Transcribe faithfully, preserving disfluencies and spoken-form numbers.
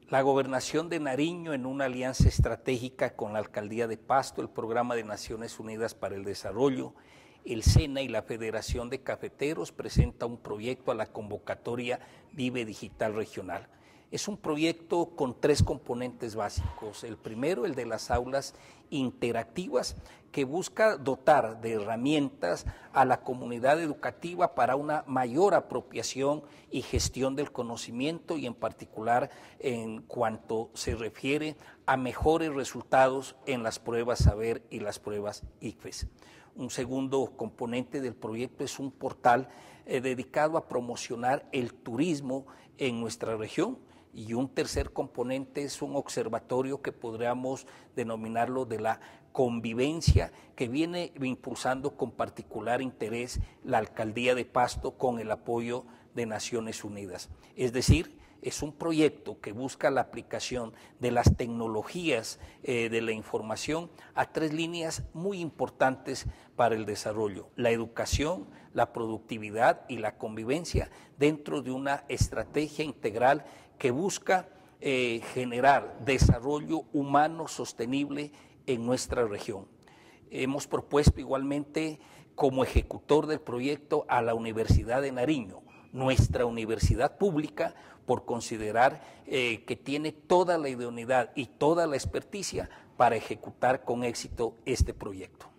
La Gobernación de Nariño, en una alianza estratégica con la Alcaldía de Pasto, el Programa de Naciones Unidas para el Desarrollo, el SENA y la Federación de Cafeteros, presenta un proyecto a la convocatoria Vive Digital Regional. Es un proyecto con tres componentes básicos. El primero, el de las aulas interactivas, que busca dotar de herramientas a la comunidad educativa para una mayor apropiación y gestión del conocimiento, y en particular en cuanto se refiere a mejores resultados en las pruebas Saber y las pruebas I C F E S. Un segundo componente del proyecto es un portal eh, dedicado a promocionar el turismo en nuestra región. Y un tercer componente es un observatorio que podríamos denominarlo de la convivencia, que viene impulsando con particular interés la Alcaldía de Pasto con el apoyo de Naciones Unidas. Es decir, es un proyecto que busca la aplicación de las tecnologías eh, de la información a tres líneas muy importantes para el desarrollo: la educación, la productividad y la convivencia, dentro de una estrategia integral que busca eh, generar desarrollo humano sostenible en nuestra región. Hemos propuesto igualmente como ejecutor del proyecto a la Universidad de Nariño, nuestra universidad pública, por considerar eh, que tiene toda la idoneidad y toda la experticia para ejecutar con éxito este proyecto.